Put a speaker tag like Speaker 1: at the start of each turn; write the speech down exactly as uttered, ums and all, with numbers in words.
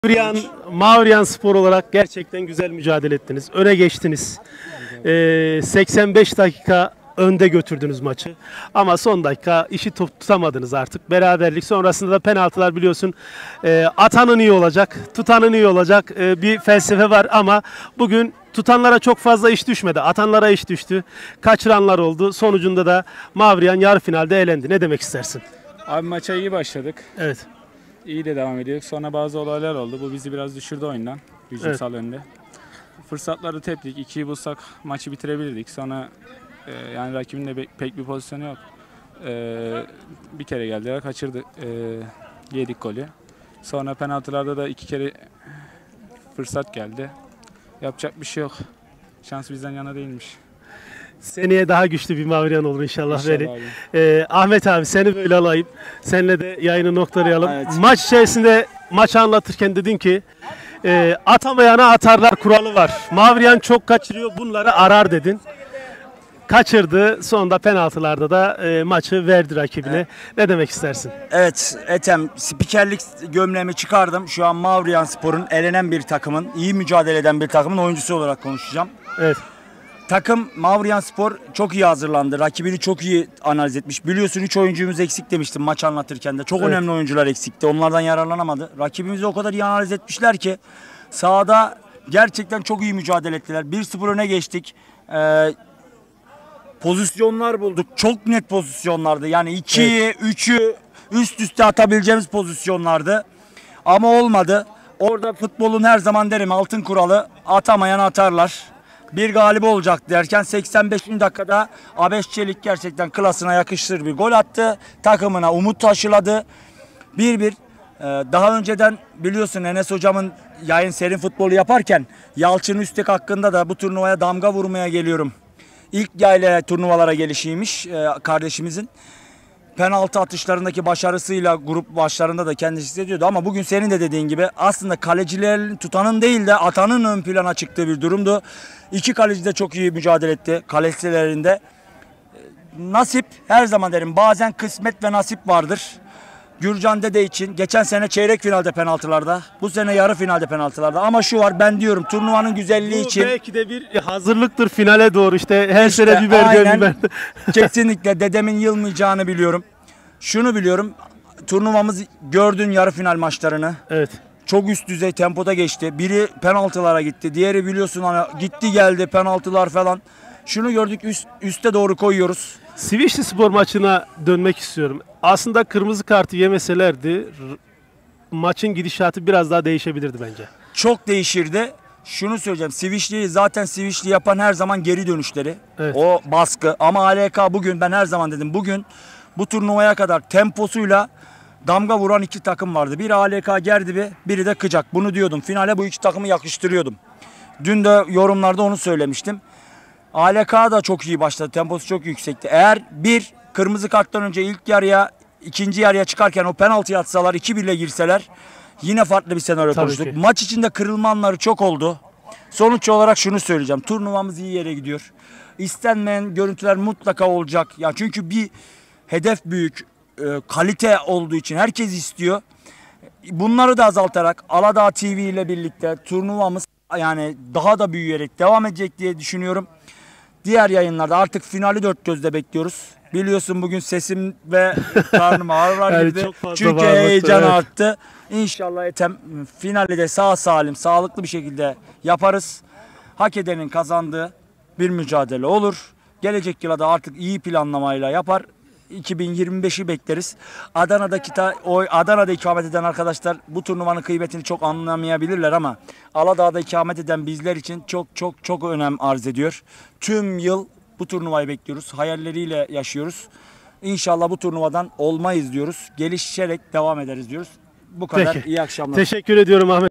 Speaker 1: Mavriyan, Mavriyan Spor olarak gerçekten güzel mücadele ettiniz. Öne geçtiniz. Ee, seksen beş dakika önde götürdünüz maçı. Ama son dakika işi tutamadınız artık. Beraberlik sonrasında da penaltılar biliyorsun. Ee, atanın iyi olacak, tutanın iyi olacak ee, bir felsefe var ama bugün tutanlara çok fazla iş düşmedi. Atanlara iş düştü. Kaçıranlar oldu. Sonucunda da Mavriyan yarı finalde elendi. Ne demek istersin?
Speaker 2: Abi maça iyi başladık.
Speaker 1: Evet.
Speaker 2: İyi de devam ediyorduk. Sonra bazı olaylar oldu. Bu bizi biraz düşürdü oyundan. Hücumsal yönde. Fırsatları teptik. ikiyi bulsak maçı bitirebilirdik. Sonra e, yani rakibin de pek bir pozisyonu yok. E, bir kere geldiler. Kaçırdı. E, yedik golü. Sonra penaltılarda da iki kere fırsat geldi. Yapacak bir şey yok. Şans bizden yana değilmiş.
Speaker 1: Seneye daha güçlü bir Mavriyan olur inşallah.
Speaker 2: İnşallah
Speaker 1: Veli.
Speaker 2: abi.
Speaker 1: Ee, Ahmet abi seni böyle alayım. Seninle de yayını noktalayalım.
Speaker 3: Evet.
Speaker 1: Maç içerisinde maçı anlatırken dedin ki e, atamayana atarlar kuralı var. Mavriyan çok kaçırıyor, bunları arar dedin. Kaçırdı. Sonunda penaltılarda da e, maçı verdi rakibine.
Speaker 3: Evet.
Speaker 1: Ne demek istersin?
Speaker 3: Evet Ethem, spikerlik gömleğimi çıkardım. Şu an Mavriyan Spor'un elenen bir takımın, iyi mücadele eden bir takımın oyuncusu olarak konuşacağım.
Speaker 1: Evet.
Speaker 3: Takım Mavriyan Spor çok iyi hazırlandı. Rakibini çok iyi analiz etmiş. Biliyorsun üç oyuncumuz eksik demiştim maç anlatırken de. Çok
Speaker 1: Evet.
Speaker 3: önemli oyuncular eksikti. Onlardan yararlanamadı. Rakibimizi o kadar iyi analiz etmişler ki sahada gerçekten çok iyi mücadele ettiler. bir sıfır öne geçtik. Ee, pozisyonlar bulduk. Çok net pozisyonlardı. Yani ikiyi,
Speaker 1: Evet.
Speaker 3: üçü üst üste atabileceğimiz pozisyonlardı. Ama olmadı. Orada futbolun her zaman derim altın kuralı, atamayan atarlar. Bir galip olacak derken seksen beşinci dakikada Abeş Çelik gerçekten klasına yakışır bir gol attı. Takımına umut taşıladı. bir bir. Ee, daha önceden biliyorsun Enes hocamın yayın serin futbolu yaparken Yalçın Üstek hakkında da bu turnuvaya damga vurmaya geliyorum. İlk yayla turnuvalara gelişiymiş e, kardeşimizin. Penaltı atışlarındaki başarısıyla grup başlarında da kendisi hissediyordu. Ama bugün senin de dediğin gibi aslında kalecilerin tutanın değil de atanın ön plana çıktığı bir durumdu. İki kaleci de çok iyi mücadele etti kalecilerinde. Nasip her zaman derim, bazen kısmet ve nasip vardır. Gürcan Dede için geçen sene çeyrek finalde penaltılarda, bu sene yarı finalde penaltılarda. Ama şu var, ben diyorum turnuvanın güzelliği
Speaker 1: Bu
Speaker 3: için.
Speaker 1: belki de bir hazırlıktır finale doğru işte. Her
Speaker 3: İşte
Speaker 1: sene biber
Speaker 3: aynen.
Speaker 1: biber.
Speaker 3: Kesinlikle dedemin yılmayacağını biliyorum. Şunu biliyorum, turnuvamız gördün yarı final maçlarını.
Speaker 1: Evet.
Speaker 3: Çok üst düzey tempoda geçti. Biri penaltılara gitti. Diğeri biliyorsun hani gitti geldi penaltılar falan. Şunu gördük, üst, üste doğru koyuyoruz.
Speaker 1: Sivişli Spor maçına dönmek istiyorum. Aslında kırmızı kartı yemeselerdi r- maçın gidişatı biraz daha değişebilirdi bence.
Speaker 3: Çok değişirdi. Şunu söyleyeceğim. Sivişli'yi zaten Sivişli yapan her zaman geri dönüşleri.
Speaker 1: Evet.
Speaker 3: O baskı. Ama A L K bugün, ben her zaman dedim, bugün bu turnuvaya kadar temposuyla damga vuran iki takım vardı. Biri A L K Gerdibi, biri de Kıcak. Bunu diyordum. Finale bu iki takımı yakıştırıyordum. Dün de yorumlarda onu söylemiştim. A L K da çok iyi başladı. Temposu çok yüksekti. Eğer bir kırmızı karttan önce ilk yarıya, ikinci yarıya çıkarken o penaltıyı atsalar, iki birle girseler yine farklı bir senaryo
Speaker 1: Tabii
Speaker 3: konuştuk.
Speaker 1: ki.
Speaker 3: Maç içinde kırılma anları çok oldu. Sonuç olarak şunu söyleyeceğim. Turnuvamız iyi yere gidiyor. İstenmeyen görüntüler mutlaka olacak. Ya çünkü bir hedef büyük, e, kalite olduğu için herkes istiyor. Bunları da azaltarak Aladağ T V ile birlikte turnuvamız yani daha da büyüyerek devam edecek diye düşünüyorum. Diğer yayınlarda artık finali dört gözle bekliyoruz. Biliyorsun bugün sesim ve karnım ağrılar
Speaker 1: Yani
Speaker 3: girdi.
Speaker 1: çok fazla
Speaker 3: Çünkü
Speaker 1: bağırmıştı,
Speaker 3: heyecan
Speaker 1: evet.
Speaker 3: arttı. İnşallah Ethem finalde de sağ salim, sağlıklı bir şekilde yaparız. Hak edenin kazandığı bir mücadele olur. Gelecek yıla da artık iyi planlamayla yapar. iki bin yirmi beşi bekleriz. Adana'daki ta, o Adana'da ikamet eden arkadaşlar bu turnuvanın kıymetini çok anlamayabilirler ama Aladağ'da ikamet eden bizler için çok çok çok önem arz ediyor. Tüm yıl bu turnuvayı bekliyoruz. Hayalleriyle yaşıyoruz. İnşallah bu turnuvadan olmayız diyoruz. Gelişerek devam ederiz diyoruz. Bu kadar.
Speaker 1: Peki.
Speaker 3: İyi akşamlar.
Speaker 1: Teşekkür ediyorum Ahmet.